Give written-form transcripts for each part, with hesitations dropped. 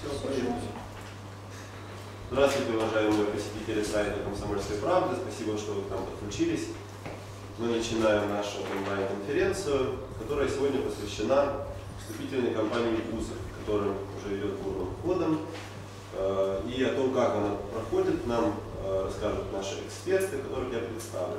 Здравствуйте, уважаемые посетители сайта «Комсомольской правды». Спасибо, что вы к нам подключились. Мы начинаем нашу онлайн-конференцию, которая сегодня посвящена вступительной кампании вузов, которая уже идет бурным ходом. И о том, как она проходит, нам расскажут наши эксперты, которых я представлю.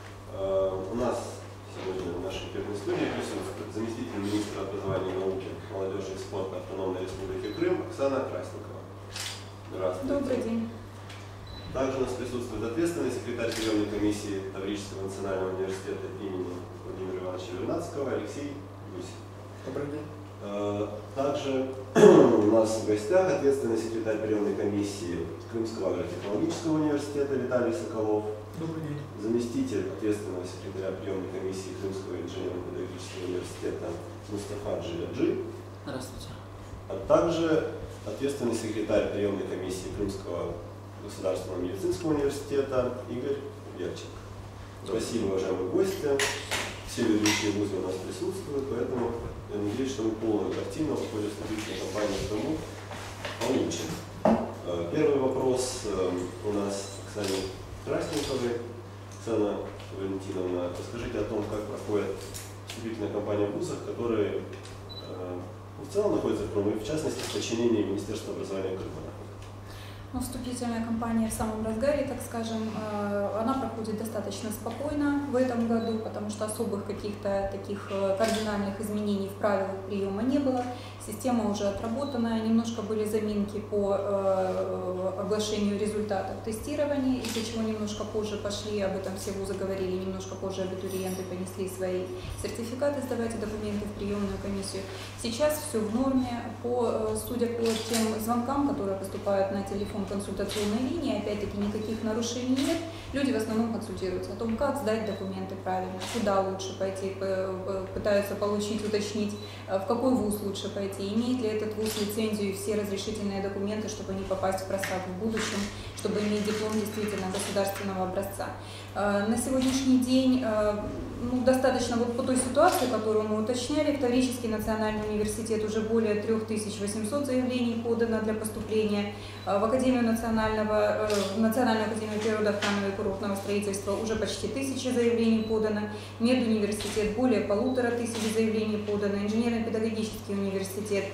У нас сегодня в нашей первой студии присутствует заместитель министра образования и науки, молодежи и спорта Автономной Республики Крым Оксана Красникова. Здравствуйте. Добрый день. Также у нас присутствует ответственный секретарь приемной комиссии Таврического национального университета имени Владимира Ивановича Вернадского Алексей Гусев. Добрый день. Также у нас в гостях ответственный секретарь приемной комиссии Крымского агротехнологического университета Виталий Соколов. Добрый день. Заместитель ответственного секретаря приемной комиссии Крымского инженерно-педагогического университета Мустафа Джиляджи. Здравствуйте. А также ответственный секретарь приемной комиссии Крымского государственного медицинского университета Игорь Верчик. Спасибо, уважаемые гости. Все ведущие вузы у нас присутствуют, поэтому я надеюсь, что мы полную картину в ходе вступительной кампании в Крыму получим. Первый вопрос у нас к Оксане Красниковой. Оксана Валентиновна, расскажите о том, как проходит вступительная кампания в вузах, которые в целом находятся в Крыму, и в частности в подчинении Министерства образования Крыма. Ну, вступительная кампания в самом разгаре, так скажем, она проходит достаточно спокойно в этом году, потому что особых каких-то таких кардинальных изменений в правилах приема не было. Система уже отработана, немножко были заминки по оглашению результатов тестирования, из-за чего немножко позже пошли, об этом все вузы говорили, немножко позже абитуриенты понесли свои сертификаты, сдавать документы в приемную комиссию. Сейчас все в норме, судя по тем звонкам, которые поступают на телефон консультационной линии, опять-таки никаких нарушений нет. Люди в основном консультируются о том, как сдать документы правильно, куда лучше пойти, пытаются получить, уточнить, в какой вуз лучше пойти, имеет ли этот вуз лицензию и все разрешительные документы, чтобы не попасть в просак в будущем, чтобы иметь диплом действительно государственного образца. На сегодняшний день достаточно вот по той ситуации, которую мы уточняли, в Таврический национальный университет уже более 3800 заявлений подано для поступления, в Национальную академию природоохранного и курортного строительства уже почти 1000 заявлений подано, медуниверситет более 1500 заявлений подано, инженерно-педагогический университет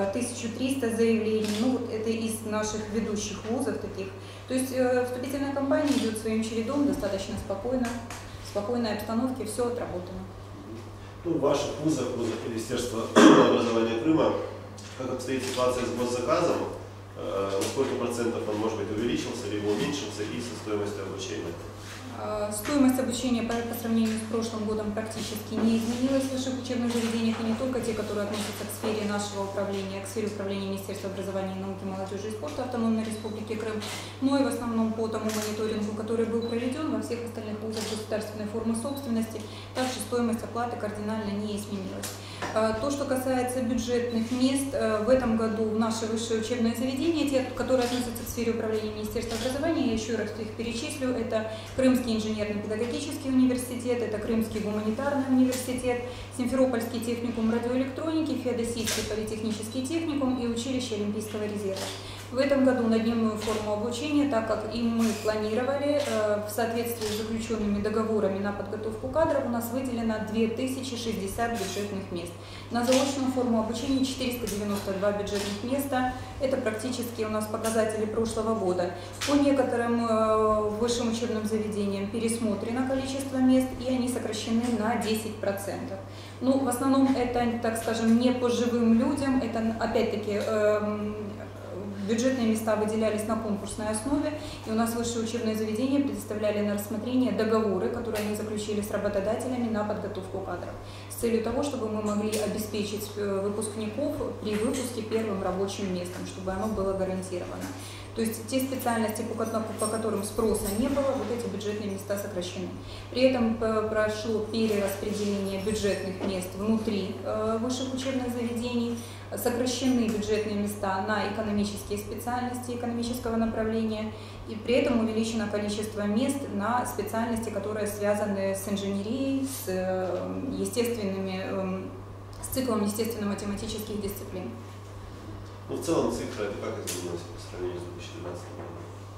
1300 заявлений, ну вот это из наших ведущих вузов таких. То есть вступительная кампания идет своим чередом, достаточно спокойно, в спокойной обстановке, все отработано. Ну, в ваших вузах, Министерства образования Крыма, как обстоит ситуация с госзаказом, на сколько процентов он, может быть, увеличился либо уменьшился, и со стоимостью обучения? Стоимость обучения по сравнению с прошлым годом практически не изменилась в высших учебных заведениях, и не только те, которые относятся к сфере нашего управления, к сфере управления Министерства образования и науки, молодежи и спорта Автономной Республики Крым, но и в основном по тому мониторингу, который был проведен во всех остальных вузах государственной формы собственности, также стоимость оплаты кардинально не изменилась. То, что касается бюджетных мест, в этом году в наши высшие учебные заведения, те, которые относятся к сфере управления Министерства образования, я еще раз их перечислю, это Крымский инженерно-педагогический университет, это Крымский гуманитарный университет, Симферопольский техникум радиоэлектроники, Феодосийский политехнический техникум и училище Олимпийского резерва. В этом году на дневную форму обучения, так как и мы планировали, в соответствии с заключенными договорами на подготовку кадров, у нас выделено 2060 бюджетных мест. На заочную форму обучения 492 бюджетных места. Это практически у нас показатели прошлого года. По некоторым высшим учебным заведениям пересмотрено количество мест, и они сокращены на 10%. Ну, в основном это, так скажем, не по живым людям, это опять-таки бюджетные места выделялись на конкурсной основе, и у нас высшие учебные заведения предоставляли на рассмотрение договоры, которые они заключили с работодателями на подготовку кадров, с целью того, чтобы мы могли обеспечить выпускников при выпуске первым рабочим местом, чтобы оно было гарантировано. То есть те специальности, по которым спроса не было, вот эти бюджетные места сокращены. При этом прошло перераспределение бюджетных мест внутри высших учебных заведений, сокращены бюджетные места на экономические специальности экономического направления, и при этом увеличено количество мест на специальности, которые связаны с инженерией, с циклом естественно-математических дисциплин. Ну, в целом цифра это как изменилась по сравнению с 2012 годом?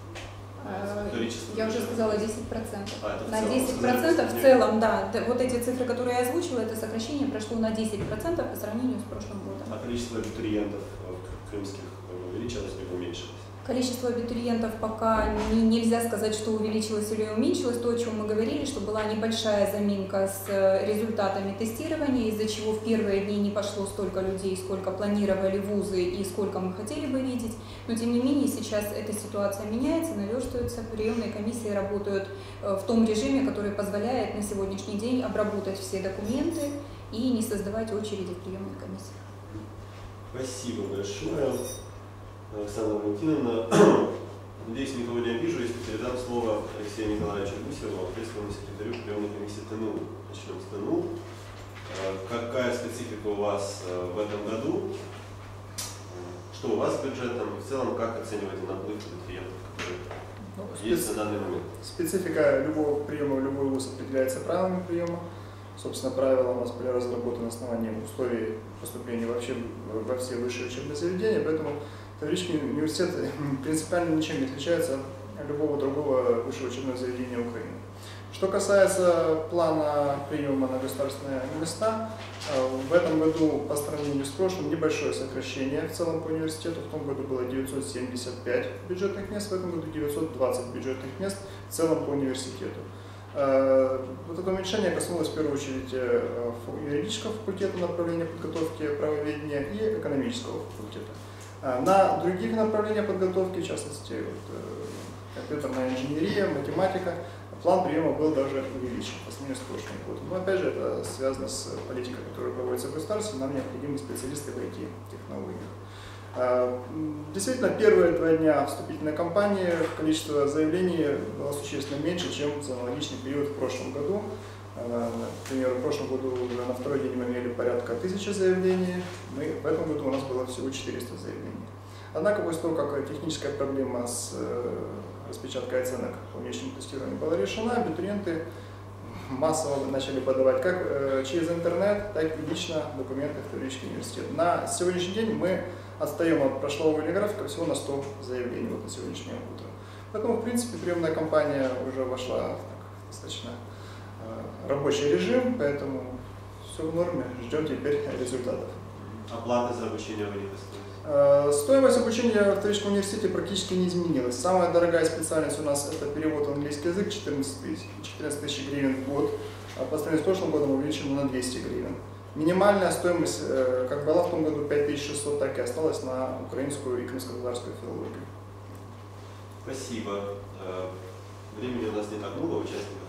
Я уже сказала 10%. На 10% в нет. целом, да. Вот эти цифры, которые я озвучила, это сокращение прошло на 10% по сравнению с прошлым годом. А количество абитуриентов крымских увеличилось либо уменьшилось? Количество абитуриентов пока нельзя сказать, что увеличилось или уменьшилось. То, о чем мы говорили, что была небольшая заминка с результатами тестирования, из-за чего в первые дни не пошло столько людей, сколько планировали вузы и сколько мы хотели бы видеть. Но, тем не менее, сейчас эта ситуация меняется, наверстывается. Приемные комиссии работают в том режиме, который позволяет на сегодняшний день обработать все документы и не создавать очереди в приемных комиссиях. Спасибо большое, Александра Валентиновна. Надеюсь, никого не обижу, если передам слово Алексею Николаевичу Гусеву, ответственному секретарю приемной комиссии ТНУ. Начнем с ТНУ. Какая специфика у вас в этом году? Что у вас с бюджетом? И в целом, как оцениваете наплыв абитуриентов, которые есть на данный момент? Специфика любого приема в любой вуз определяется правилами приема. Собственно, правила у нас были разработаны на основании условий поступления вообще во все высшие учебные заведения, поэтому Таврический университет принципиально ничем не отличается от любого другого высшего учебного заведения Украины. Что касается плана приема на государственные места, в этом году по сравнению с прошлым небольшое сокращение в целом по университету. В том году было 975 бюджетных мест, в этом году 920 бюджетных мест в целом по университету. Вот это уменьшение коснулось в первую очередь юридического факультета направления подготовки правоведения и экономического факультета. На других направлениях подготовки, в частности, компьютерная инженерия, математика, план приема был даже увеличен по сравнению с прошлым годом. Но опять же, это связано с политикой, которая проводится в государстве, нам необходимы специалисты в IT-технологиях. Действительно, первые 2 дня вступительной кампании количество заявлений было существенно меньше, чем за аналогичный период в прошлом году. Например, в прошлом году уже на 2-й день мы имели порядка 1000 заявлений, в этом году у нас было всего 400 заявлений. Однако, после того, как техническая проблема с распечаткой оценок по внешнему тестированию была решена, абитуриенты массово начали подавать как через интернет, так и лично документы в Таврический университет. На сегодняшний день мы отстаем от прошлого графика всего на 100 заявлений вот на сегодняшнее утро. Поэтому, в принципе, приемная кампания уже вошла в достаточно рабочий режим, поэтому все в норме, ждем теперь результатов. Оплата за обучение вы не коснулись? Стоимость обучения в Таврическом университете практически не изменилась. Самая дорогая специальность у нас это перевод в английский язык, 14 тысяч гривен в год, а по сравнению с прошлым годом увеличена на 200 гривен. Минимальная стоимость, как была в том году 5600, так и осталась на украинскую и крымско-татарскую филологию. Спасибо. Времени у нас не так много, участников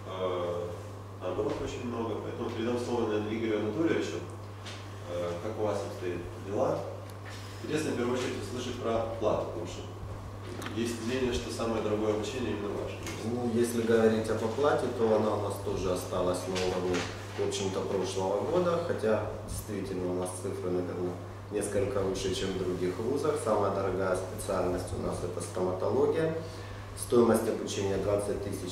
наоборот очень много, поэтому передам слово Игорю Анатольевичу. Как у вас обстоят дела? Интересно, в первую очередь, услышать про плату, потому что есть мнение, что самое дорогое обучение именно ваше. Ну, если говорить об оплате, то она у нас тоже осталась на уровне, в общем-то, прошлого года, хотя действительно у нас цифры, наверное, несколько выше, чем в других вузах. Самая дорогая специальность у нас это стоматология. Стоимость обучения 20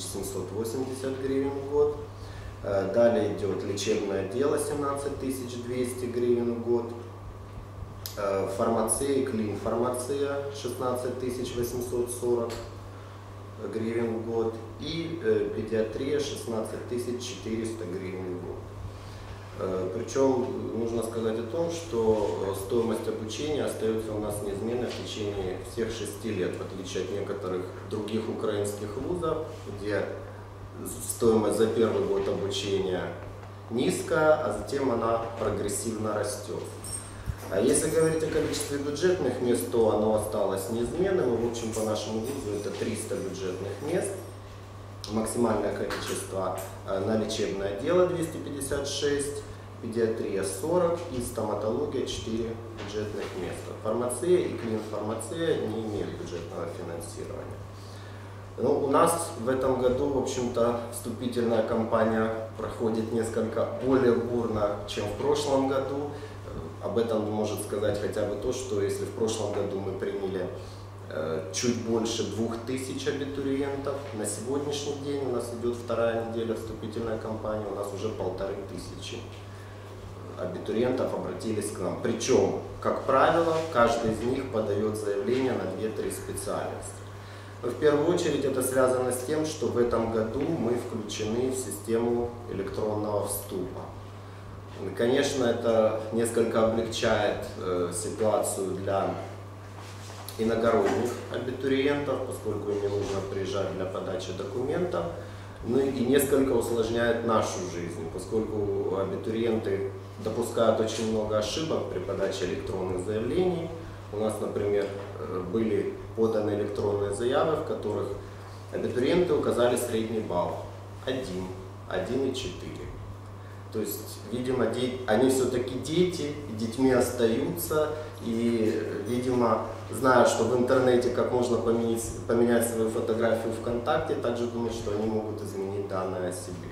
780 гривен в год. Далее идет лечебное дело 17 200 гривен в год. Фармация и клин-фармация 16 840 гривен в год. И педиатрия 16 400 гривен в год. Причем нужно сказать о том, что стоимость обучения остается у нас неизменной в течение всех 6 лет, в отличие от некоторых других украинских вузов, где стоимость за первый год обучения низкая, а затем она прогрессивно растет. А если говорить о количестве бюджетных мест, то оно осталось неизменным. В общем, по нашему вузу это 300 бюджетных мест. Максимальное количество на лечебное дело 256, педиатрия 40 и стоматология 4 бюджетных места. Фармация и клин-фармация не имеют бюджетного финансирования. Ну, у нас в этом году, в общем-то, вступительная кампания проходит несколько более бурно, чем в прошлом году. Об этом может сказать хотя бы то, что если в прошлом году мы приняли чуть больше 2000 абитуриентов, на сегодняшний день у нас идет 2-я неделя вступительной кампании, у нас уже 1500. абитуриентов обратились к нам. Причем, как правило, каждый из них подает заявление на 2-3 специальности. Но в первую очередь это связано с тем, что в этом году мы включены в систему электронного вступа. И, конечно, это несколько облегчает ситуацию для иногородних абитуриентов, поскольку им не нужно приезжать для подачи документов. Ну и несколько усложняет нашу жизнь, поскольку абитуриенты допускают очень много ошибок при подаче электронных заявлений. У нас, например, были поданы электронные заявы, в которых абитуриенты указали средний балл 1,4. То есть, видимо, они все-таки дети, детьми остаются, и, видимо, знают, что в интернете как можно поменять свою фотографию ВКонтакте, также думают, что они могут изменить данные о себе.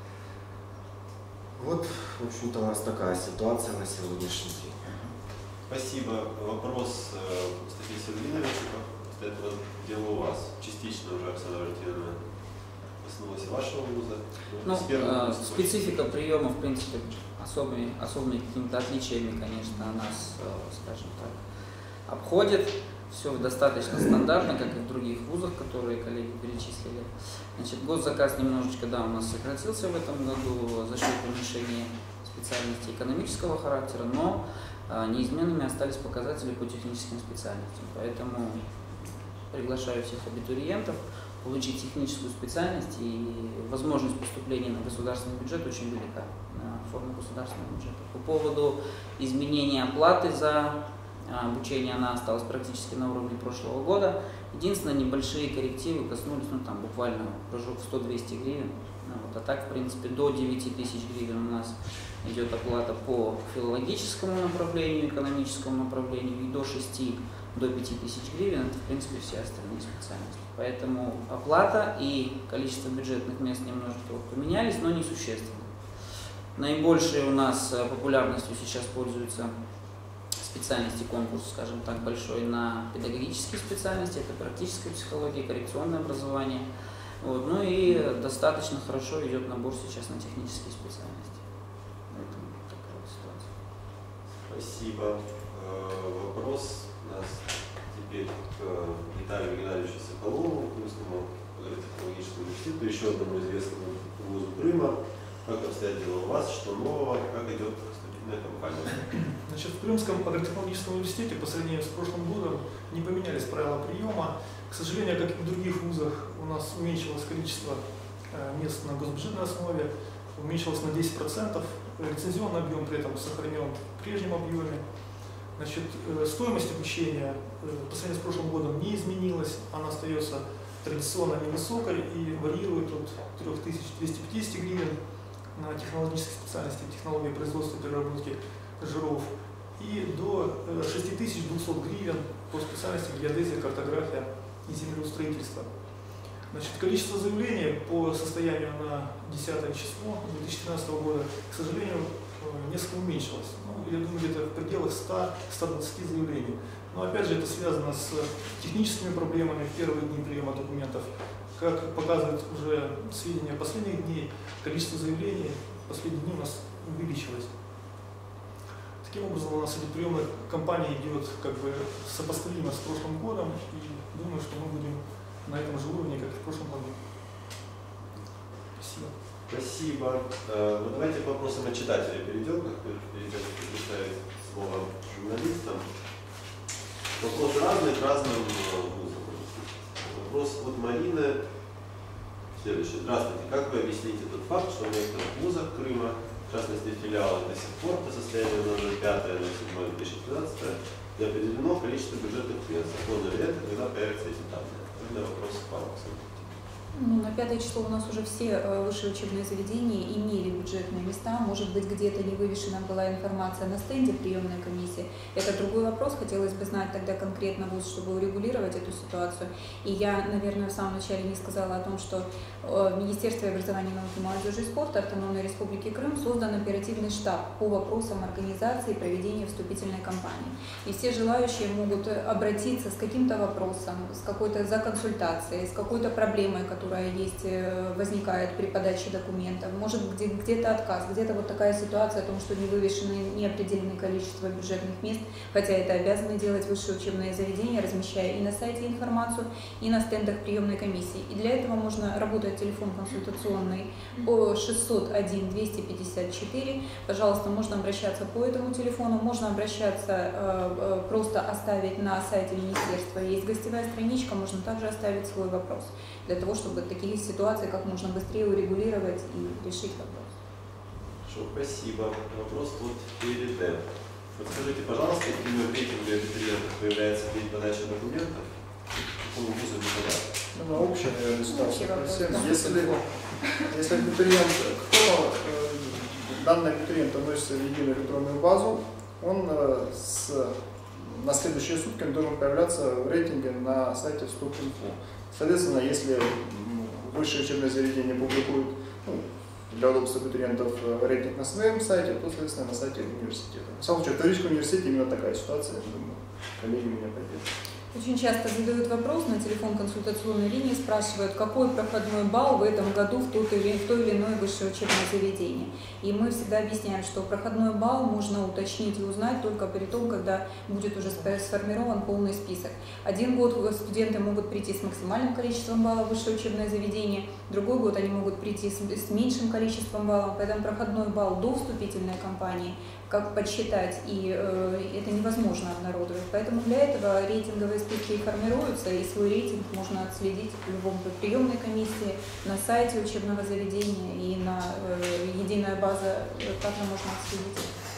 Вот, в общем-то, у нас такая ситуация на сегодняшний день. Спасибо. Вопрос Статьи Сергеевны. Это дело у вас. Частично уже Оксана Валентиновна коснулась вашего вуза. Ну, специфика приема, в принципе, особыми какими-то отличиями, конечно, нас, скажем так, обходит. Все достаточно стандартно, как и в других вузах, которые коллеги перечислили. Значит, госзаказ немножечко, да, у нас сократился в этом году за счет уменьшения специальностей экономического характера, но неизменными остались показатели по техническим специальностям. Поэтому приглашаю всех абитуриентов получить техническую специальность, и возможность поступления на государственный бюджет очень велика, на форму государственного бюджета. По поводу изменения оплаты за обучение, она осталась практически на уровне прошлого года. Единственное, небольшие коррективы коснулись, ну там буквально прыжок в 100-200 гривен. Вот, а так, в принципе, до 9 тысяч гривен у нас идет оплата по филологическому направлению, экономическому направлению, и до 6 до 5 тысяч гривен, это, в принципе, все остальные специальности. Поэтому оплата и количество бюджетных мест немножко поменялись, но не существенно. Наибольшей у нас популярностью сейчас пользуются специальности, конкурс, скажем так, большой на педагогические специальности, это практическая психология, коррекционное образование. Вот. Ну и достаточно хорошо идет набор сейчас на технические специальности. Поэтому такая вот ситуация. Спасибо. Вопрос у нас теперь к Виталию Геннадьевичу Соколову, Крымскому агротехнологическому университету, еще одному известному вузу Крыма. Как обстоят дела у вас, что нового, как идет вступительная кампания? Значит, в Крымском агротехнологическом университете по сравнению с прошлым годом не поменялись правила приема. К сожалению, как и в других вузах, у нас уменьшилось количество мест на госбюджетной основе, уменьшилось на 10%. Лицензионный объем при этом сохранен в прежнем объеме. Значит, стоимость обучения по сравнению с прошлым годом не изменилась, она остается традиционно невысокой и варьирует от 3250 гривен на технологические специальности, технологии производства и переработки жиров, и до 6200 гривен по специальности геодезия, картография и землеустроительство. Значит, количество заявлений по состоянию на 10 число 2013 года, к сожалению, несколько уменьшилось. Ну, я думаю, где-то в пределах 100-120 заявлений. Но опять же, это связано с техническими проблемами в первые дни приема документов. Как показывают уже сведения последних дней, количество заявлений в последние дни у нас увеличилось. Таким образом, у нас эта приемная кампания идет как бы сопоставимо с прошлым годом, и думаю, что мы будем на этом же уровне, как и в прошлом году. Спасибо. Спасибо. Ну, давайте к вопросам от читателей перейдем, как представить слово журналистам. Вопросы разные к разным вузам. Вопрос от Марины. Следующий. Здравствуйте. Как вы объясните тот факт, что в некоторых вузах Крыма, в частности филиалы, до сих пор по состоянию на 05.07.2013 не определено количество бюджетных мест? Законно ли это, когда появятся эти данные? Это вопрос к вам. Ну, на 5 число у нас уже все высшие учебные заведения имели бюджетные места. Может быть, где-то не вывешена была информация на стенде приемной комиссии. Это другой вопрос. Хотелось бы знать тогда конкретно вуз, чтобы урегулировать эту ситуацию. И я, наверное, в самом начале не сказала о том, что в Министерстве образования, науки, молодежи и спорта Автономной Республики Крым создан оперативный штаб по вопросам организации и проведения вступительной кампании. И все желающие могут обратиться с каким-то вопросом, с какой-то за консультацией, с какой-то проблемой, которая есть, возникает при подаче документов, может где-то отказ, где-то вот такая ситуация о том, что не вывешено неопределенное количество бюджетных мест, хотя это обязаны делать высшие учебные заведения, размещая и на сайте информацию, и на стендах приемной комиссии. И для этого можно работать телефон консультационный по 601-254. Пожалуйста, можно обращаться по этому телефону, можно обращаться, просто оставить на сайте министерства. Есть гостевая страничка, можно также оставить свой вопрос, для того, чтобы такие ситуации как можно быстрее урегулировать и решить вопрос. Хорошо, спасибо. Вопрос от ПРД. Подскажите, пожалуйста, какими рейтингами абитуриентов появляется при подаче документов? Какому вузу не подать? Ну, общая, наверное, ситуация. Общий вопрос, Если абитуриент, данный абитуриент относится в единую электронную базу, он на следующие сутки он должен появляться в рейтинге на сайте Вступ.Инфо. Соответственно, если высшее учебное заведение публикует, для удобства абитуриентов, рейтинг на своем сайте, то, соответственно, на сайте университета. В самом случае, в Таврическом университете именно такая ситуация, я думаю, коллеги меня поддержат. Очень часто задают вопрос на телефон консультационной линии, спрашивают, какой проходной балл в этом году в то или иное высшее учебное заведение. И мы всегда объясняем, что проходной балл можно уточнить и узнать только при том, когда будет уже сформирован полный список. Один год студенты могут прийти с максимальным количеством баллов в высшее учебное заведение, другой год они могут прийти с меньшим количеством баллов, поэтому проходной балл до вступительной кампании как подсчитать, и это невозможно обнародовать. Поэтому для этого рейтинговые списки формируются, и свой рейтинг можно отследить в любом приемной комиссии, на сайте учебного заведения и на единая база также можно отследить.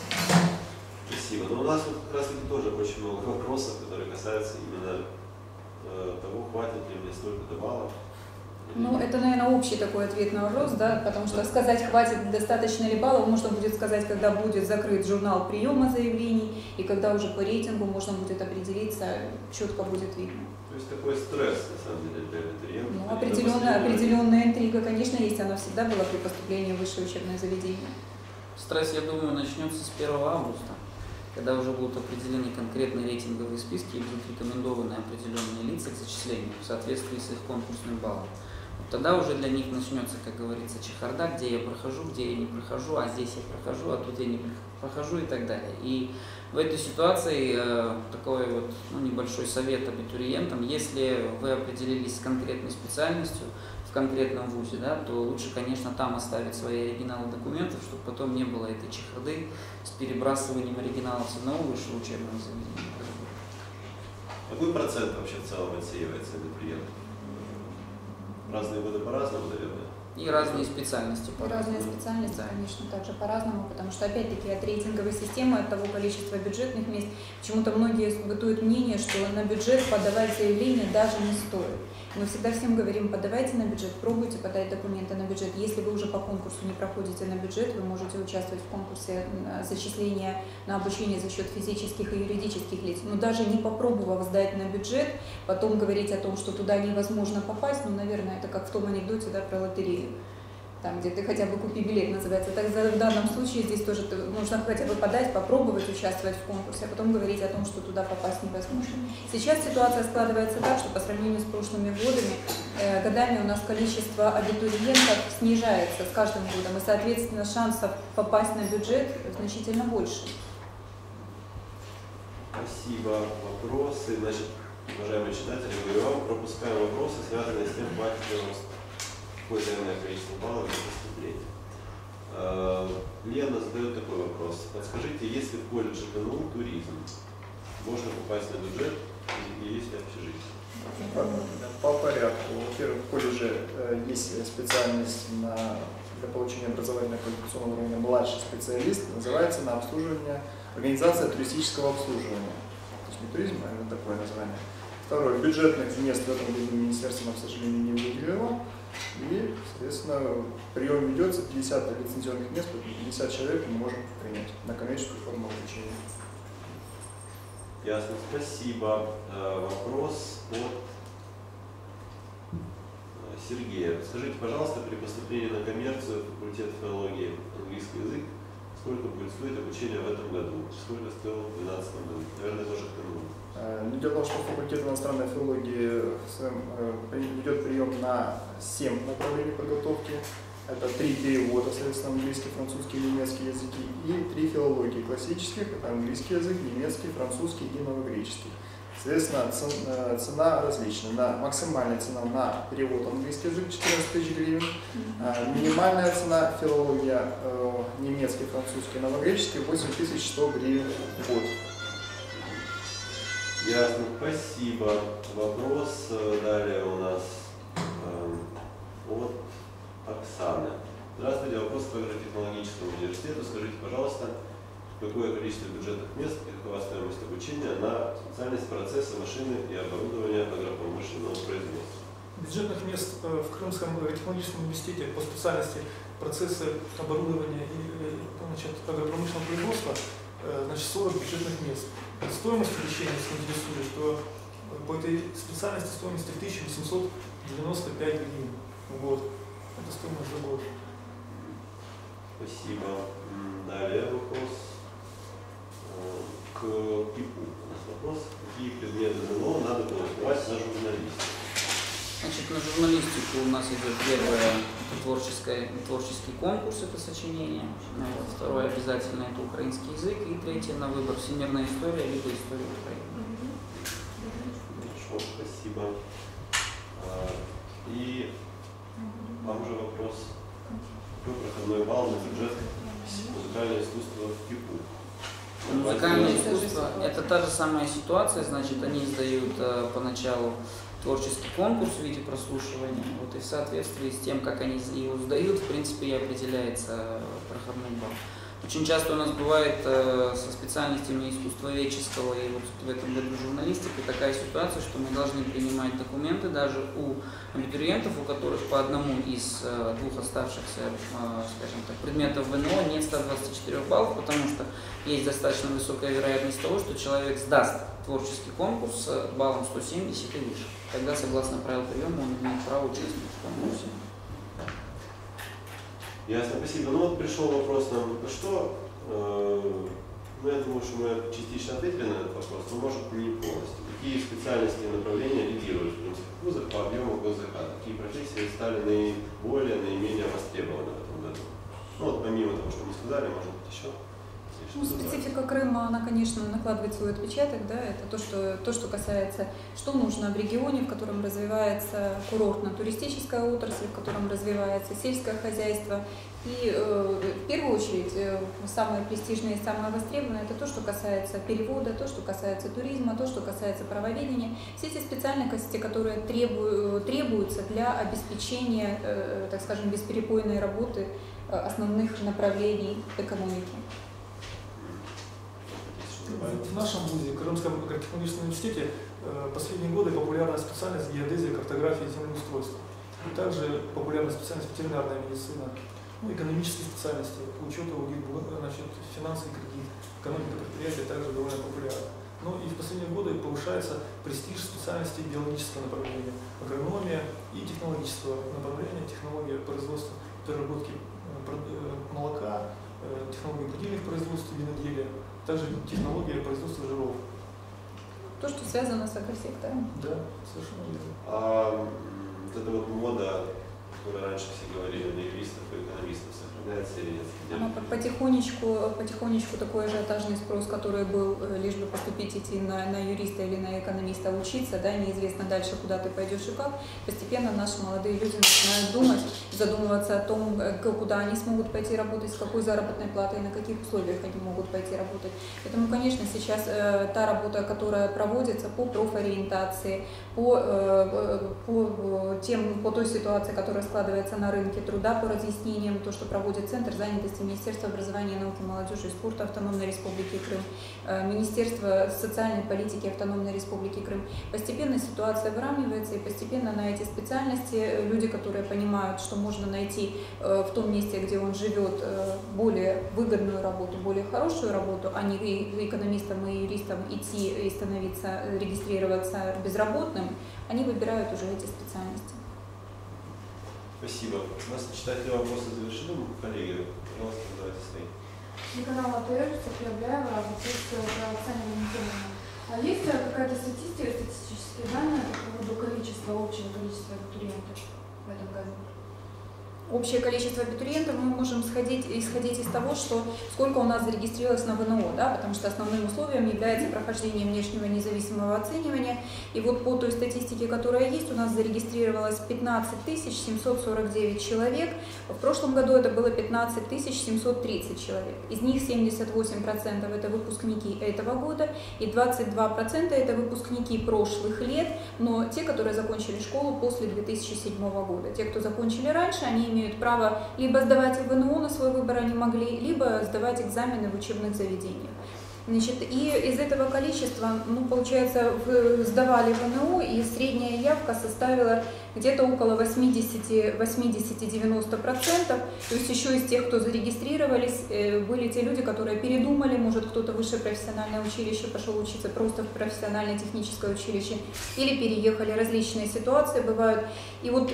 Спасибо. Но у нас вот как раз таки тоже очень много вопросов, которые касаются именно того, хватит ли мне столько-то баллов. Ну, это, наверное, общий такой ответ на вопрос, да, потому что сказать, хватит, достаточно ли баллов, можно будет сказать, когда будет закрыт журнал приема заявлений, и когда уже по рейтингу можно будет определиться, четко будет видно. То есть такой стресс, на самом деле, для абитуриентов. Ну, определенная интрига, конечно, есть, она всегда была при поступлении в высшее учебное заведение. Стресс, я думаю, начнется с 1 августа, когда уже будут определены конкретные рейтинговые списки и будут рекомендованы определенные лица к зачислению в соответствии с их конкурсным баллом. Вот тогда уже для них начнется, как говорится, чехарда, где я прохожу, где я не прохожу, а здесь я прохожу, а тут я не прохожу и так далее. И в этой ситуации такой вот небольшой совет абитуриентам: если вы определились с конкретной специальностью в конкретном вузе, да, то лучше, конечно, там оставить свои оригиналы документов, чтобы потом не было этой чехарды с перебрасыванием оригиналов с одного высшего учебного заведения. Какой процент вообще в целом отсеивается абитуриентов? Разные годы по-разному, наверное. И разные специальности. Разные специальности, да, конечно, также по-разному, потому что, опять-таки, от рейтинговой системы, от того количества бюджетных мест, почему-то многие бытует мнение, что на бюджет подавать заявление даже не стоит. Мы всегда всем говорим: подавайте на бюджет, пробуйте подать документы на бюджет. Если вы уже по конкурсу не проходите на бюджет, вы можете участвовать в конкурсе зачисления на обучение за счет физических и юридических лиц. Но даже не попробовав сдать на бюджет, потом говорить о том, что туда невозможно попасть, наверное, это как в том анекдоте, да, про лотерею. Там, где ты хотя бы купи билет, называется. Так в данном случае здесь тоже нужно хотя бы подать, попробовать участвовать в конкурсе, а потом говорить о том, что туда попасть невозможно. Сейчас ситуация складывается так, что по сравнению с прошлыми годами у нас количество абитуриентов снижается с каждым годом, и, соответственно, шансов попасть на бюджет значительно больше. Спасибо. Вопросы. Значит, уважаемые читатели, говорю вам, пропускаем вопросы, связанные с тем, хватит ли у нас какое-то количество баллов для поступления. Лена задает такой вопрос. Подскажите, если в колледже КНУ туризм, можно попасть на бюджет и есть ли общежитие? По порядку. Во-первых, в колледже есть специальность для получения образовательно-квалификационного уровня младший специалист, называется на обслуживание организация туристического обслуживания. То есть не туризм, а именно такое название. Второе, бюджетных мест в этом году министерство, к сожалению, не выделило. И, соответственно, прием ведется, 50 лицензионных мест, 50 человек мы можем принять на коммерческую форму обучения. Ясно, спасибо. Вопрос от Сергея. Скажите, пожалуйста, при поступлении на коммерцию, факультет филологии, английский язык, сколько будет стоить обучение в этом году? Сколько стоило в 2012 году? Наверное, тоже к тому. Дело в том, что факультет иностранной филологии ведет прием на 7 направлений подготовки. Это 3 перевода, соответственно, английский, французский, немецкий языки, и 3 филологии классических, это английский язык, немецкий, французский и новогреческий. Соответственно, цена различная. Максимальная цена на перевод английский язык 14 тысяч гривен, минимальная цена филология немецкий, французский, новогреческий 8100 гривен в год. Ясно, спасибо. Вопрос далее у нас от Оксаны. Здравствуйте, вопрос к агротехнологическому университету. Скажите, пожалуйста, какое количество бюджетных мест и какова стоимость обучения на специальность процесса, машины и оборудования агропромышленного производства? Бюджетных мест в Крымском агротехнологическом университете по специальности процессы, оборудования и агропромышленного производства 40 бюджетных мест. Стоимость обучения, если интересует, то по этой специальности стоимость 3895 гривен в год. Это стоимость за год. Спасибо. Далее вопрос к КИПу. У нас вопрос, какие предметы ЗНО надо было сдавать на журналистику? Значит, на журналистику у нас идет первое, это творческий конкурс, это сочинение. Второе обязательно это украинский язык. И третье на выбор всемирная история, либо история Украины. Хорошо, спасибо. И вам же вопрос, какой проходной балл на бюджет музыкальное искусство в КИПу? Музыкальное искусство – это та же самая ситуация, значит, они сдают поначалу творческий конкурс в виде прослушивания, вот, и в соответствии с тем, как они его сдают, в принципе, и определяется проходной балл. Очень часто у нас бывает со специальностями искусствоведческого и вот в этом году журналистики такая ситуация, что мы должны принимать документы даже у абитуриентов, у которых по одному из двух оставшихся, скажем так, предметов ВНО нет 124 баллов, потому что есть достаточно высокая вероятность того, что человек сдаст творческий конкурс с баллом 170 и выше. Тогда, согласно правилам приема, он имеет право участвовать в конкурсе. Ясно, спасибо. Ну вот пришел вопрос нам, что, ну я думаю, что мы частично ответили на этот вопрос, но может не полностью. Какие специальности и направления лидируют в крымских вузах по объему госзаказа? Какие профессии стали наименее востребованы в этом году? Ну вот помимо того, что мы сказали, может быть еще? Ну, специфика Крыма, она, конечно, накладывает свой отпечаток, да, это то, что касается, что нужно в регионе, в котором развивается курортно-туристическая отрасль, в котором развивается сельское хозяйство. И в первую очередь самое престижное и самое востребованное – это то, что касается перевода, то, что касается туризма, то, что касается правоведения. Все эти специальности, которые требуются для обеспечения, так скажем, бесперебойной работы основных направлений экономики. В нашем вузе, Крымском агротехнологическом университете, последние годы популярна специальность геодезия, картография и землеустройства. И также популярна специальность ветеринарная медицина, экономические специальности, учет, аудит, финансы и кредит, экономика предприятия также довольно популярна. Но и в последние годы повышается престиж специальностей биологического направления, агрономия и технологического направления, технология производства, переработки молока, технологии предельных производств и виноделия, также технология производства жиров. То, что связано с агросектором. Да, совершенно верно. А вот эта вот мода, которой раньше все говорили на юристов и экономистов, сохраняется или нет? Потихонечку такой ажиотажный спрос, который был, лишь бы поступить, идти на юриста или на экономиста, учиться, да, неизвестно дальше, куда ты пойдешь и как. Постепенно наши молодые люди начинают думать, задумываться о том, куда они смогут пойти работать, с какой заработной платой и на каких условиях они могут пойти работать. Поэтому, конечно, сейчас та работа, которая проводится по профориентации, по той ситуации, которая складывается на рынке труда, по разъяснениям, то, что проводит Центр занятости Министерства образования, науки, молодежи и спорта Автономной Республики Крым, Министерство социальной политики Автономной Республики Крым. Постепенно ситуация выравнивается, и постепенно на эти специальности люди, которые понимают, что можно найти в том месте, где он живет, более выгодную работу, более хорошую работу, а не экономистам и юристам идти и становиться, регистрироваться безработным, они выбирают уже эти специальности. Спасибо. У нас читатели вопросы завершены. Коллеги, пожалуйста, задавайте свои. Телеканал АТР, Софья Абляева, вопрос про Оксане Валентиновне. А есть какая-то статистика, статистические данные по поводу количества, общего количества абитуриентов в этом году? Общее количество абитуриентов мы можем исходить из того, что сколько у нас зарегистрировалось на ВНО, да, потому что основным условием является прохождение внешнего независимого оценивания. И вот по той статистике, которая есть, у нас зарегистрировалось 15 749 человек. В прошлом году это было 15 730 человек. Из них 78% это выпускники этого года и 22% это выпускники прошлых лет, но те, которые закончили школу после 2007 года. Те, кто закончили раньше, они имеют право либо сдавать ВНО, на свой выбор они могли, либо сдавать экзамены в учебных заведениях. Значит, и из этого количества, ну, получается, сдавали ВНО, и средняя явка составила где-то около 80-90%. То есть еще из тех, кто зарегистрировались, были те люди, которые передумали, может, кто-то в высшее профессиональное училище пошел учиться просто в профессионально-техническое училище, или переехали, различные ситуации бывают. И вот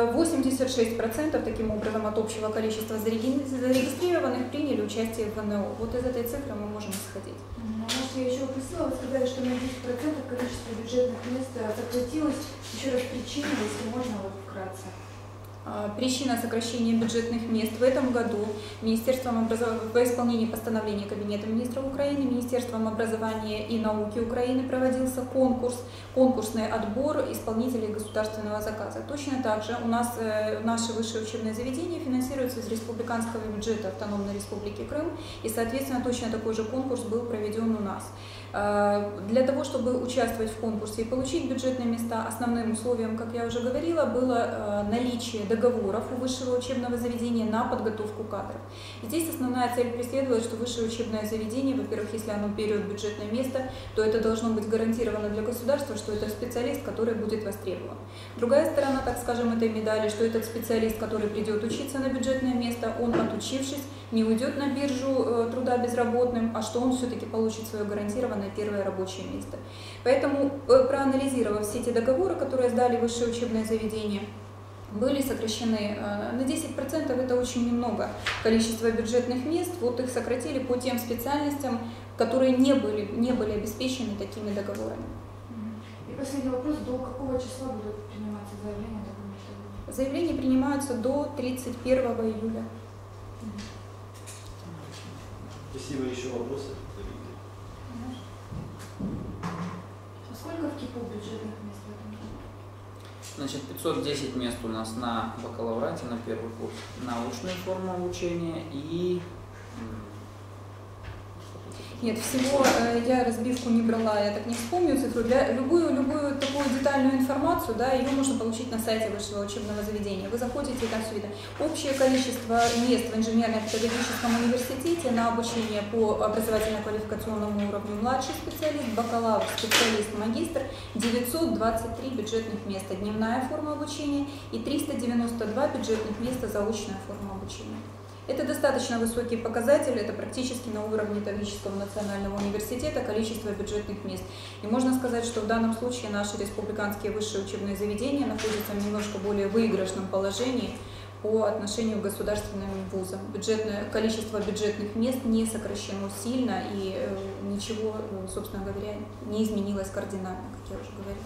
86% таким образом от общего количества зарегистрированных приняли участие в ВНО. Вот из этой цифры мы можем исходить. Может, я еще упустила, вы сказали, что на 10% количество бюджетных мест сократилось. Еще раз причина, если можно, вот вкратце. Причина сокращения бюджетных мест в этом году Министерством по исполнению постановления Кабинета министров Украины, Министерством образования и науки Украины проводился конкурсный отбор исполнителей государственного заказа. Точно так же у нас наши высшие учебные заведения финансируются из республиканского бюджета Автономной Республики Крым, и, соответственно, точно такой же конкурс был проведен у нас. Для того, чтобы участвовать в конкурсе и получить бюджетные места, основным условием, как я уже говорила, было наличие договоров у высшего учебного заведения на подготовку кадров. И здесь основная цель преследует, что высшее учебное заведение, во-первых, если оно берет бюджетное место, то это должно быть гарантировано для государства, что это специалист, который будет востребован. Другая сторона, так скажем, этой медали, что этот специалист, который придет учиться на бюджетное место, он, отучившись, не уйдет на биржу труда безработным, а что он все-таки получит свое гарантированное первое рабочее место. Поэтому, проанализировав все эти договоры, которые сдали высшее учебное заведение, были сокращены на 10%, это очень немного количество бюджетных мест, вот их сократили по тем специальностям, которые не были обеспечены такими договорами. И последний вопрос, до какого числа будут приниматься заявления? Заявления принимаются до 31 июля. Спасибо. Еще вопросы? А сколько в КИПу бюджетных мест в этом году? Значит, 510 мест у нас на бакалаврате, на первый курс, научная форма обучения и... Нет, всего я разбивку не брала, я так не вспомню цифру. Для любую такую детальную информацию, да, ее можно получить на сайте высшего учебного заведения. Вы заходите, и там все видно. Общее количество мест в инженерно-педагогическом университете на обучение по образовательно-квалификационному уровню младший специалист, бакалавр, специалист, магистр, 923 бюджетных места дневная форма обучения и 392 бюджетных места заочная форма обучения. Это достаточно высокий показатель, это практически на уровне Таврического национального университета количество бюджетных мест. И можно сказать, что в данном случае наши республиканские высшие учебные заведения находятся в немножко более выигрышном положении по отношению к государственным вузам. Количество бюджетных мест не сокращено сильно и ничего, собственно говоря, не изменилось кардинально, как я уже говорила.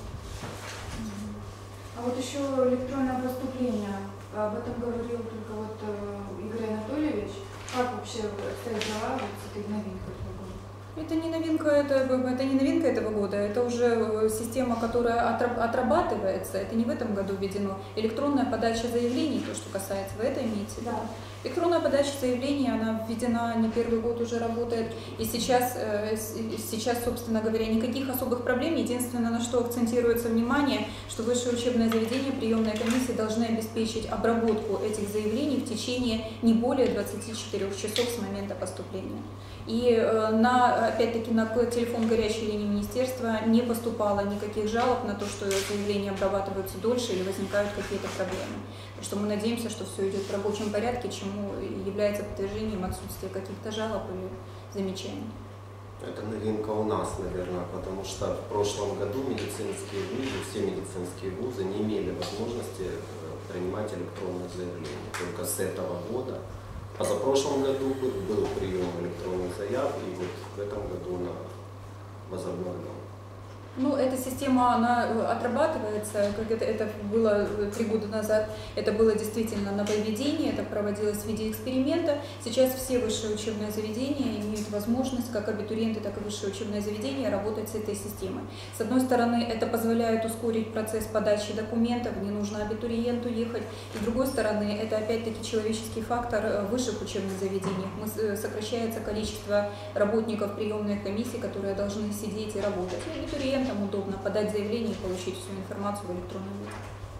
А вот еще электронное поступление. Об этом говорил только вот Игорь Анатольевич. Как вообще стоят дела вот с этой новинкой этого года? Это не новинка этого года, это уже система, которая отрабатывается. Это не в этом году введено. Электронная подача заявлений, то, что касается, вы это имеете в виду? Да. Электронная подача заявлений, она введена не первый год, уже работает. И сейчас, собственно говоря, никаких особых проблем. Единственное, на что акцентируется внимание, что высшее учебное заведение, приемные комиссии должны обеспечить обработку этих заявлений в течение не более 24 часов с момента поступления. И опять-таки на телефон горячей линии министерства не поступало никаких жалоб на то, что заявления обрабатываются дольше или возникают какие-то проблемы. Так что мы надеемся, что все идет в рабочем порядке, чему является подтверждением отсутствия каких-то жалоб или замечаний. Это новинка у нас, наверное, потому что в прошлом году медицинские вузы, все медицинские вузы не имели возможности принимать электронные заявления. Только с этого года. Позапрошлом году был прием электронных заяв, и вот в этом году возобновлен. Ну, эта система, она отрабатывается, как это было 3 года назад, это было действительно нововведение, это проводилось в виде эксперимента. Сейчас все высшие учебные заведения имеют возможность, как абитуриенты, так и высшие учебные заведения, работать с этой системой. С одной стороны, это позволяет ускорить процесс подачи документов, не нужно абитуриенту ехать. И с другой стороны, это опять-таки человеческий фактор в высших учебных заведениях. Сокращается количество работников приемной комиссии, которые должны сидеть и работать. И абитуриентам удобно подать заявление и получить всю информацию в электронном виде.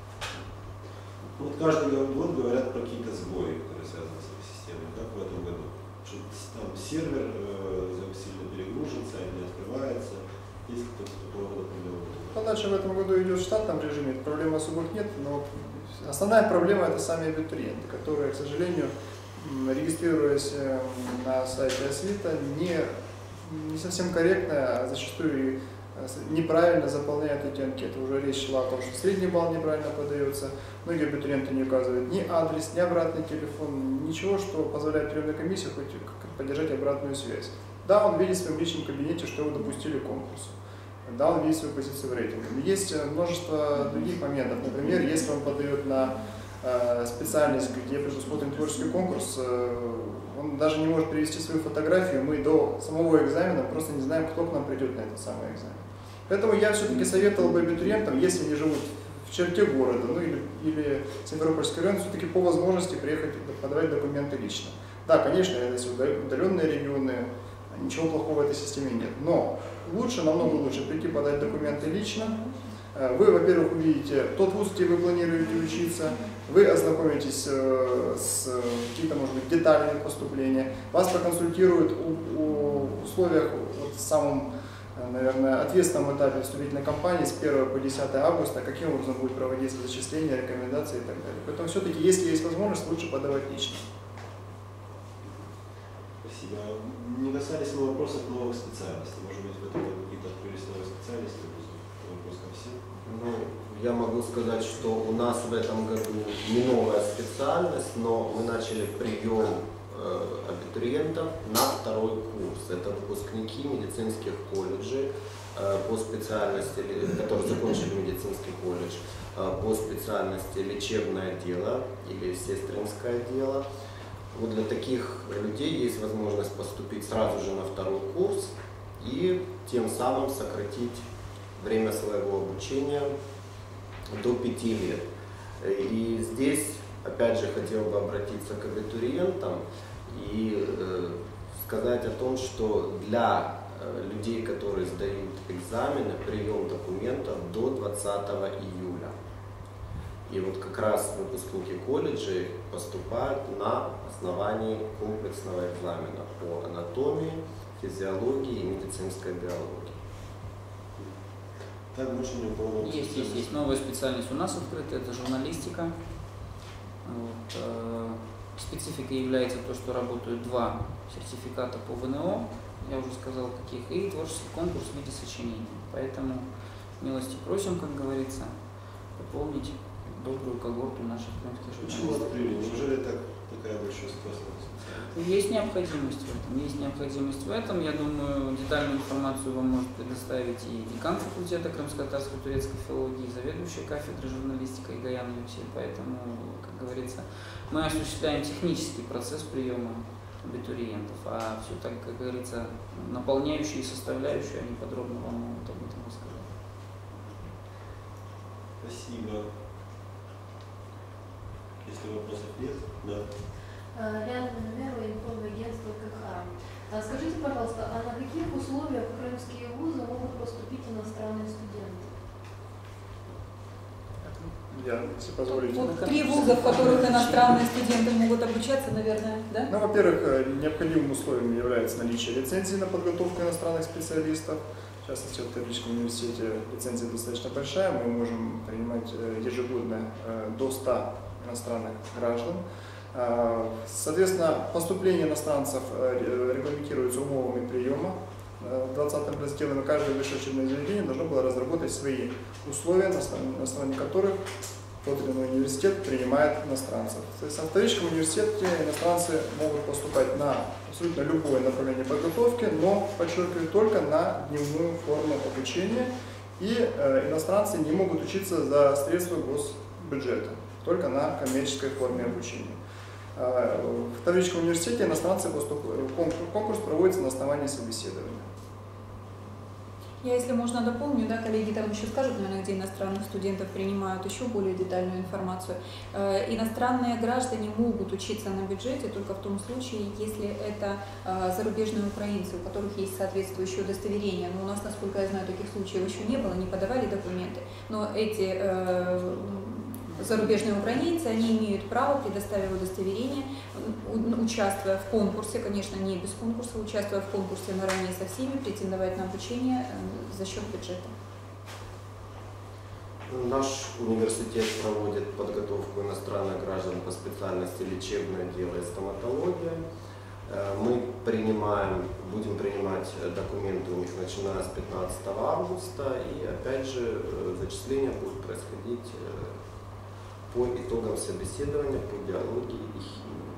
Вот каждый год говорят про какие-то сбои, которые связаны с этой системой. Как в этом году? Что там сервер сильно перегружен, сайт не открывается. Есть какой-то такого рода проблемы? Подача в этом году идет в штатном режиме, проблем особых нет, но основная проблема это сами абитуриенты, которые, к сожалению, регистрируясь на сайте Освита, не совсем корректно, а зачастую неправильно заполняют эти анкеты. Уже речь шла о том, что средний балл неправильно подается, многие абитуриенты не указывают ни адрес, ни обратный телефон, ничего, что позволяет приемной комиссии хоть поддержать обратную связь. Да, он видит в своем личном кабинете, что его допустили к конкурсу. Да, он видит свою позицию в рейтинге. Но есть множество других моментов. Например, если он подает на специальность, где предусмотрен творческий конкурс, он даже не может привести свою фотографию, мы до самого экзамена просто не знаем, кто к нам придет на этот самый экзамен. Поэтому я все-таки советовал бы абитуриентам, если они живут в черте города, ну или Симферопольский район, все-таки по возможности приехать подавать документы лично. Да, конечно, если удаленные регионы, ничего плохого в этой системе нет, но лучше, намного лучше прийти подать документы лично. Вы, во-первых, увидите тот вуз, где вы планируете учиться, вы ознакомитесь с какими-то, может быть, деталями поступления, вас проконсультируют о условиях в самом, наверное, ответственном этапе вступительной кампании с 1 по 10 августа, каким образом будет проводиться зачисление, рекомендации и так далее. Поэтому все-таки, если есть возможность, лучше подавать лично. Спасибо. Не касались мы вопросов новых специальностей. Может быть, в этом году какие-то открылись новые специальности? Вопрос ко всем. Ну, я могу сказать, что у нас в этом году не новая специальность, но мы начали прием абитуриентов на 2-й курс. Это выпускники медицинских колледжей по специальности, которые закончили медицинский колледж, по специальности лечебное дело или сестринское дело. Вот для таких людей есть возможность поступить сразу же на 2-й курс и тем самым сократить время своего обучения до 5 лет. И здесь, опять же, хотел бы обратиться к абитуриентам и сказать о том, что для людей, которые сдают экзамены, прием документов до 20 июля. И вот как раз выпускники колледжей поступают на основании комплексного экзамена по анатомии, физиологии и медицинской биологии. Так больше не было. Есть. Новая специальность у нас открыта, это журналистика. Вот. Спецификой является то, что работают 2 сертификата по ВНО, я уже сказал каких, и творческий конкурс в виде сочинений. Поэтому милости просим, как говорится, пополнить добрую когорту наших крымских Почему журналистов. открыли? Неужели такая большая спрос на специальность? Есть необходимость в этом. Я думаю, детальную информацию вам может предоставить и декан факультета крымско-татарской турецкой филологии, и заведующая кафедры журналистика Игаян Алексей. Поэтому, как говорится, мы осуществляем технический процесс приема абитуриентов, а все так, как говорится, наполняющие и составляющие, они подробно вам могут об этом рассказать. Спасибо. Если вопросов нет, да. Лиана Номерова, информационное агентство КХ. Скажите, пожалуйста, а на каких условиях в крымские вузы могут поступить иностранные студенты? Если позволите. Вот 3 вуза, в которых иностранные студенты могут обучаться, наверное, да? Ну, во-первых, необходимым условием является наличие лицензии на подготовку иностранных специалистов. В частности, в Таврическом университете лицензия достаточно большая, мы можем принимать ежегодно до 100 иностранных граждан. Соответственно, поступление иностранцев регламентируется умовами приема. В 20-м разделе каждое высшее учебное заведение должно было разработать свои условия, на основании которых тот или иной университет принимает иностранцев. То есть в Таврическом университете иностранцы могут поступать на абсолютно любое направление подготовки, но, подчеркиваю, только на дневную форму обучения. И иностранцы не могут учиться за средства госбюджета, только на коммерческой форме обучения. В Таврическом университете иностранцы конкурс проводится на основании собеседования. Я, если можно, дополню, да, коллеги там еще скажут, наверное, где иностранных студентов принимают еще более детальную информацию. Иностранные граждане могут учиться на бюджете только в том случае, если это зарубежные украинцы, у которых есть соответствующее удостоверение. Но у нас, насколько я знаю, таких случаев еще не было, не подавали документы. Но эти зарубежные украинцы, они имеют право, предоставив удостоверение, участвуя в конкурсе, конечно, не без конкурса, участвуя в конкурсе наравне со всеми, претендовать на обучение за счет бюджета. Наш университет проводит подготовку иностранных граждан по специальности лечебное дело и стоматология. Мы будем принимать документы у них начиная с 15 августа, и опять же зачисление будет происходить по итогам собеседования по биологии и химии.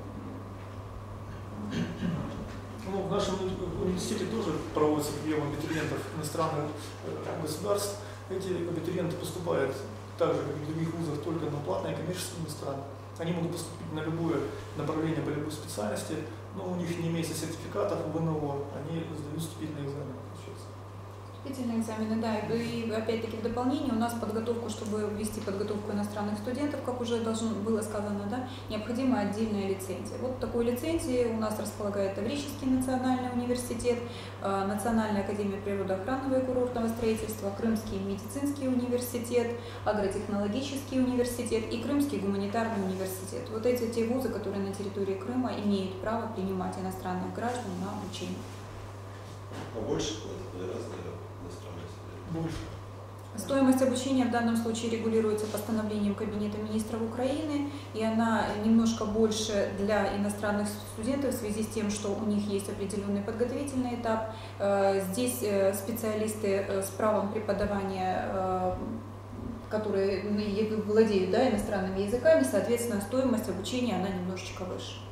Ну, в нашем университете тоже проводится прием абитуриентов иностранных государств. Эти абитуриенты поступают так же, как и в других вузах, только на платные коммерческие места. Они могут поступить на любое направление по любой специальности, но у них не имеется сертификатов ВНО, они сдают вступительные экзамены. Вступительные экзамены, да, и опять-таки в дополнение у нас подготовку, чтобы ввести подготовку иностранных студентов, как уже было сказано, да, необходима отдельная лицензия. Вот такой лицензией у нас располагает Таврический национальный университет, Национальная академия природоохранного и курортного строительства, Крымский медицинский университет, Агротехнологический университет и Крымский гуманитарный университет. Вот эти те вузы, которые на территории Крыма имеют право принимать иностранных граждан на обучение. А больше или разные? Больше. Стоимость обучения в данном случае регулируется постановлением Кабинета министров Украины, и она немножко больше для иностранных студентов в связи с тем, что у них есть определенный подготовительный этап. Здесь специалисты с правом преподавания, которые владеют, да, иностранными языками, соответственно, стоимость обучения она немножечко выше.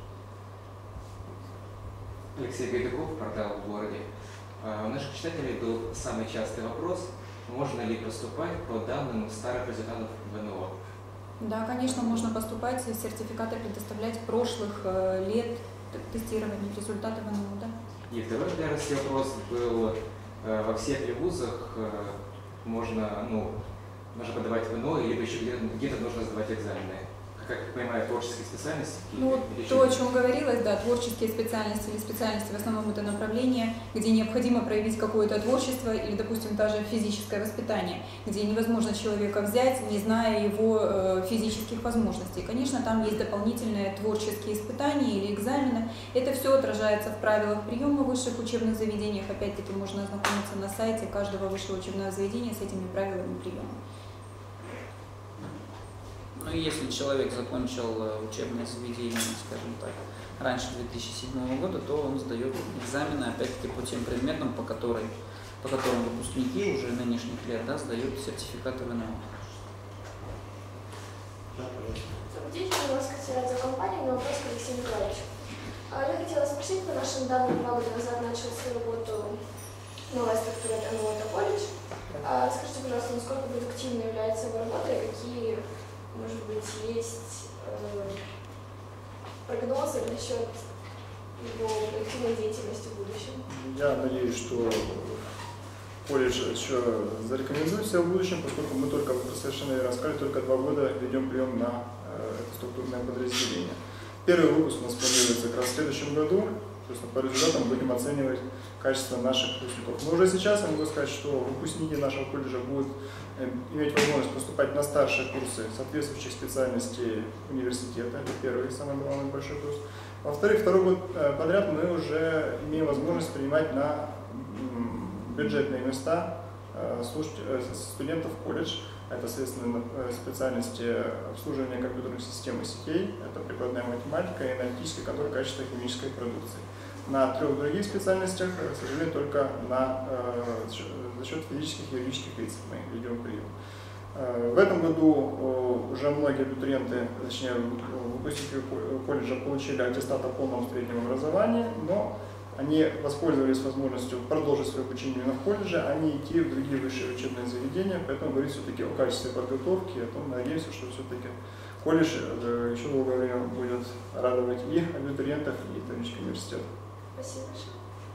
Алексей Гайдуков, портал «В городе». У наших читателей был самый частый вопрос: можно ли поступать по данным старых результатов ВНО? Да, конечно, можно поступать, сертификаты предоставлять прошлых лет тестирования результатов ВНО, да. И второй для России вопрос был: во всех ли вузах можно подавать ВНО, либо еще где-то нужно сдавать экзамены? Как я понимаю, творческие специальности? Ну, то, о чем говорилось, да, творческие специальности или специальности, в основном это направление, где необходимо проявить какое-то творчество или, допустим, даже физическое воспитание, где невозможно человека взять, не зная его физических возможностей. Конечно, там есть дополнительные творческие испытания или экзамены. Это все отражается в правилах приема в высших учебных заведениях. Опять-таки можно ознакомиться на сайте каждого высшего учебного заведения с этими правилами приема. Ну, если человек закончил учебное заведение, скажем так, раньше 2007 года, то он сдает экзамены, опять-таки, по тем предметам, по которым выпускники уже нынешних лет, да, сдают сертификаты ВНО. Добрый день, у нас радиокомпания, но вопрос к Алексею Николаевичу. Я хотела спросить, по нашим данным, 2 года назад начал свою работу новая структура НЛО колледж. Скажите, пожалуйста, насколько продуктивной является его работа и какие, может быть, есть прогнозы насчет его продуктивной деятельности в будущем? Я надеюсь, что колледж еще зарекомендует себя в будущем, поскольку мы только, вы совершенно верно сказали, только 2 года ведем прием на это структурное подразделение. Первый выпуск у нас планируется как раз в следующем году. Собственно, по результатам будем оценивать качество наших выпускников. Но уже сейчас я могу сказать, что выпускники нашего колледжа будут иметь возможность поступать на старшие курсы соответствующих специальностей университета. Это первый, самый главный большой курс. Во-вторых, 2-й год подряд мы уже имеем возможность принимать на бюджетные места студентов в колледж. Это, соответственно, специальности обслуживания компьютерных систем и сетей, это прикладная математика и аналитический контроль качества химической продукции. На 3 других специальностях, к сожалению, только за счет физических и юридических лиц мы ведем прием. В этом году уже многие абитуриенты, точнее выпускники колледжа, получили аттестат о полном среднем образовании, но они воспользовались возможностью продолжить свое обучение именно в колледже, а не идти в другие высшие учебные заведения. Поэтому говорить все-таки о качестве подготовки, о том, надеемся, что все-таки колледж еще долгое время будет радовать и абитуриентов, и Таврический университет. Спасибо большое.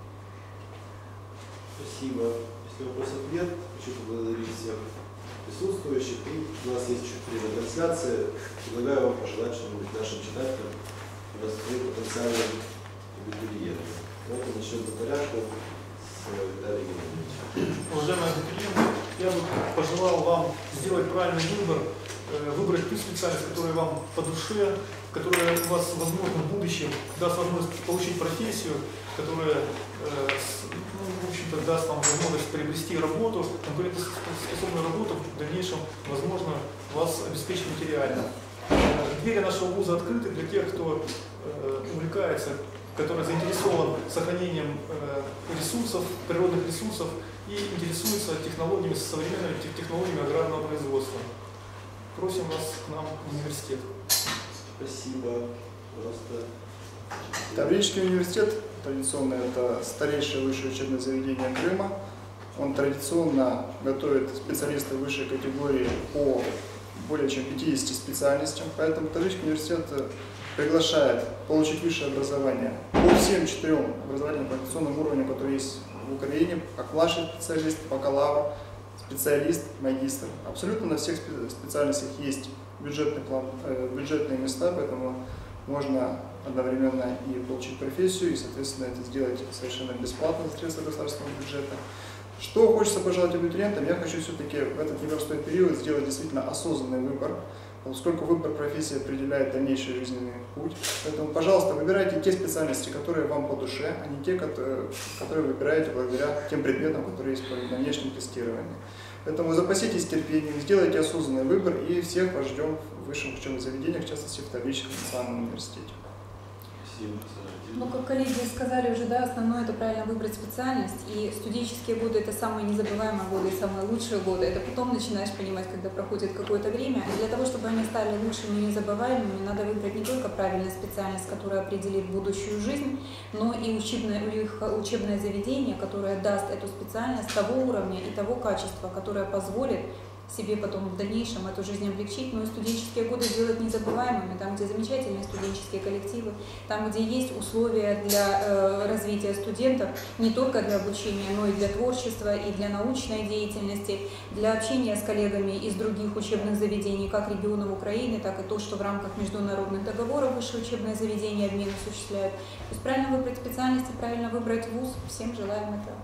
Спасибо. Если вопрос-ответ, хочу поблагодарить всех присутствующих. И у нас есть чуть трансляция. Предлагаю вам пожелать что-нибудь нашим читателям, раскрыть потенциальным абитуриентам. Давайте начнем по порядку с Виталия Геннадьевича. Уважаемые абитуриенты, я бы пожелал вам сделать правильный выбор, выбрать ту специальность, которая вам по душе, которая у вас, возможно, в будущем даст возможность получить профессию, которая, в общем-то, даст вам возможность приобрести работу, конкурентоспособную работу, в дальнейшем, возможно, вас обеспечить материально. Двери нашего вуза открыты для тех, кто увлекается, который заинтересован сохранением ресурсов, природных ресурсов и интересуется технологиями, современными технологиями аграрного производства. Просим вас к нам в университет. Спасибо. Пожалуйста. Таврический университет традиционно это старейшее высшее учебное заведение Крыма. Он традиционно готовит специалистов высшей категории по более чем 50 специальностям. Поэтому Таврический университет приглашает получить высшее образование по всем 4 образовательным квалификационным уровням, которые есть в Украине, как младший специалист, бакалавр, специалист, магистр. Абсолютно на всех специальностях есть бюджетные места, поэтому можно одновременно и получить профессию, и, соответственно, это сделать совершенно бесплатно за средства государственного бюджета. Что хочется пожелать абитуриентам? Я хочу все-таки в этот непростой период сделать действительно осознанный выбор, поскольку выбор профессии определяет дальнейший жизненный путь. Поэтому, пожалуйста, выбирайте те специальности, которые вам по душе, а не те, которые выбираете благодаря тем предметам, которые есть на внешнем тестировании. Поэтому запаситесь терпением, сделайте осознанный выбор, и всех вас ждем в высших учебных заведениях, в частности в Таврическом национальном университете. Спасибо. Ну, как коллеги сказали уже, да, основное это правильно выбрать специальность, и студенческие годы это самые незабываемые годы и самые лучшие годы. Это потом начинаешь понимать, когда проходит какое-то время. И для того, чтобы они стали лучшими и незабываемыми, надо выбрать не только правильную специальность, которая определит будущую жизнь, но и учебное заведение, которое даст эту специальность того уровня и того качества, которое позволит себе потом в дальнейшем эту жизнь облегчить, но и студенческие годы сделать незабываемыми, там, где замечательные студенческие коллективы, там, где есть условия для развития студентов не только для обучения, но и для творчества, и для научной деятельности, для общения с коллегами из других учебных заведений, как регионов Украины, так и то, что в рамках международных договоров высшие учебные заведения обмен осуществляют. То есть правильно выбрать специальность и правильно выбрать вуз. Всем желаем этого.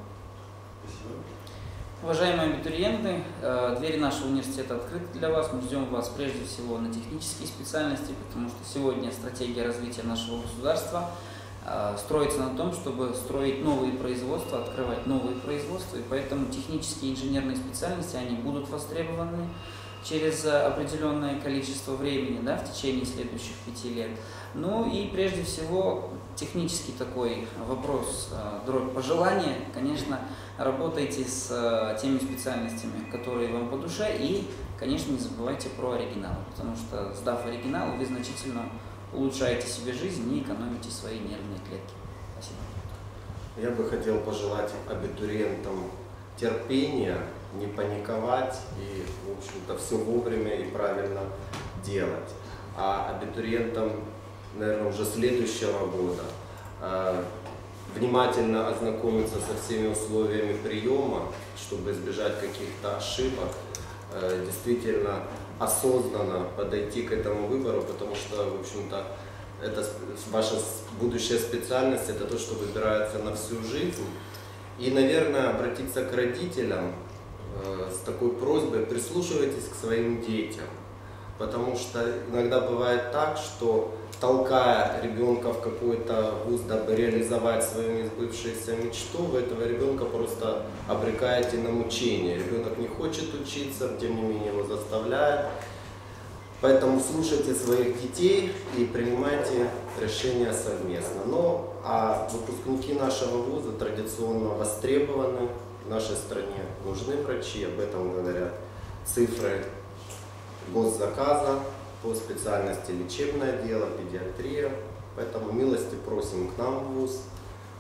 Уважаемые абитуриенты, двери нашего университета открыты для вас. Мы ждем вас прежде всего на технические специальности, потому что сегодня стратегия развития нашего государства строится на том, чтобы строить новые производства, открывать новые производства, и поэтому технические и инженерные специальности, они будут востребованы через определенное количество времени, да, в течение следующих 5 лет. Ну и прежде всего технический такой вопрос, дробь пожелания, конечно, работайте с теми специальностями, которые вам по душе, и, конечно, не забывайте про оригинал, потому что, сдав оригинал, вы значительно улучшаете себе жизнь и экономите свои нервные клетки. Спасибо. Я бы хотел пожелать абитуриентам терпения, не паниковать и, в общем-то, все вовремя и правильно делать. А абитуриентам, наверное, уже следующего года внимательно ознакомиться со всеми условиями приема, чтобы избежать каких-то ошибок, действительно осознанно подойти к этому выбору, потому что, в общем-то, это ваша будущая специальность, это то, что выбирается на всю жизнь. И, наверное, обратиться к родителям с такой просьбой: прислушивайтесь к своим детям, потому что иногда бывает так, что, толкая ребенка в какой-то вуз, дабы реализовать свою несбывшуюся мечту, вы этого ребенка просто обрекаете на мучение. Ребенок не хочет учиться, тем не менее его заставляют. Поэтому слушайте своих детей и принимайте решения совместно. А выпускники нашего вуза традиционно востребованы. В нашей стране нужны врачи, об этом говорят цифры госзаказа по специальности лечебное дело, педиатрия. Поэтому милости просим к нам в вуз.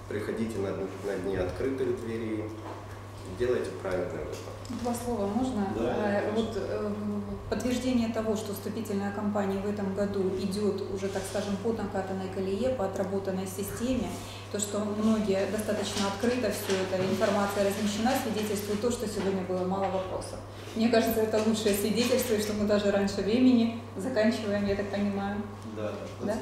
Приходите на дни открытых дверей, делайте правильный выбор. Два слова можно? Да, вот подтверждение того, что вступительная кампания в этом году идет уже, так скажем, по накатанной колее, по отработанной системе, то, что многие достаточно открыто все это, информация размещена, свидетельствует то, что сегодня было мало вопросов. Мне кажется, это лучшее свидетельство, и что мы даже раньше времени заканчиваем, я так понимаю. Да, Да?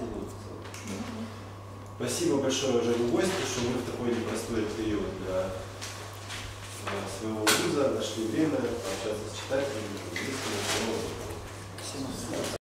Спасибо большое, уважаемые гости, что вы в такой непростой период для своего вуза нашли время пообщаться с читателями, с журналистами. Спасибо.